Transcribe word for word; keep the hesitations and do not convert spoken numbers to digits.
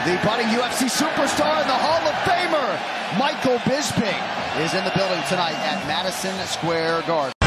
The budding U F C superstar and the Hall of Famer, Michael Bisping, is in the building tonight at Madison Square Garden.